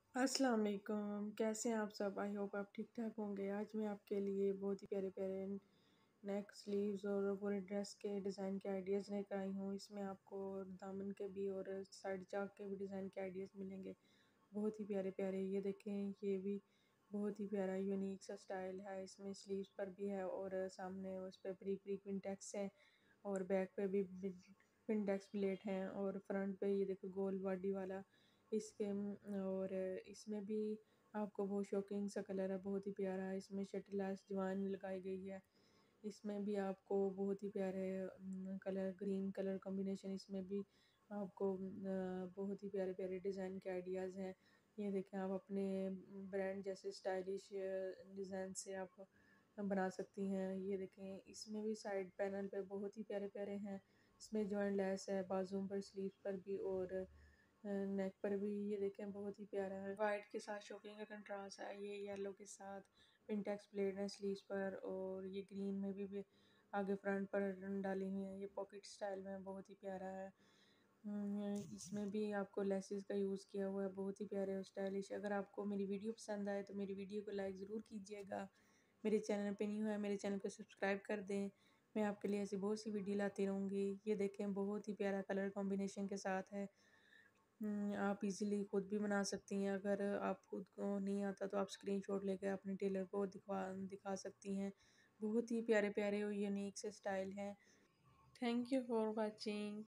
अस्सलाम वालेकुम, कैसे हैं आप सब। आई होप आप ठीक ठाक होंगे। आज मैं आपके लिए बहुत ही प्यारे प्यारे नेक स्लीव्स और पूरे ड्रेस के डिज़ाइन के आइडियाज़ लेकर आई हूँ। इसमें आपको दामन के भी और साइड चाक के भी डिज़ाइन के आइडियाज़ मिलेंगे, बहुत ही प्यारे प्यारे। ये देखें, ये भी बहुत ही प्यारा यूनिक सा स्टाइल है। इसमें स्लीव्स पर भी है और सामने उस पर ब्रीक ब्रीक विंटेक्स है और बैक पे भी विंटेक्स प्लेट हैं और फ्रंट पे ये देखो गोल बॉडी वाला इसके और इसमें भी आपको बहुत शॉकिंग सा कलर है, बहुत ही प्यारा है। इसमें शटलास जवान लगाई गई है। इसमें भी आपको बहुत ही प्यारे कलर ग्रीन कलर कॉम्बिनेशन, इसमें भी आपको बहुत ही प्यारे प्यारे डिज़ाइन के आइडियाज़ हैं। ये देखें, आप अपने ब्रांड जैसे स्टाइलिश डिज़ाइन से आप बना सकती हैं। ये देखें, इसमें भी साइड पैनल पे बहुत ही प्यारे प्यारे हैं। इसमें जॉइंट लेस है बाजू पर, स्लीव्स पर भी और नेक पर भी। ये देखें, बहुत ही प्यारा है। वाइट के साथ शोकिंग का कंट्रास्ट है। ये येलो के साथ पिंटेक्स प्लेट है स्लीव्स पर और ये ग्रीन में भी आगे फ्रंट पर डाली हुई है। ये पॉकेट स्टाइल में बहुत ही प्यारा है। इसमें भी आपको लेसेस का यूज़ किया हुआ है, बहुत ही प्यारे और स्टाइलिश। अगर आपको मेरी वीडियो पसंद आए तो मेरी वीडियो को लाइक ज़रूर कीजिएगा। मेरे चैनल पे न्यू है, मेरे चैनल को सब्सक्राइब कर दें। मैं आपके लिए ऐसी बहुत सी वीडियो लाती रहूँगी। ये देखें, बहुत ही प्यारा कलर कॉम्बिनेशन के साथ है। आप इजीली खुद भी बना सकती हैं। अगर आप खुद को नहीं आता तो आप स्क्रीनशॉट लेकर अपने टेलर को दिखा सकती हैं। बहुत ही प्यारे प्यारे और यूनिक से स्टाइल हैं। Thank you for watching.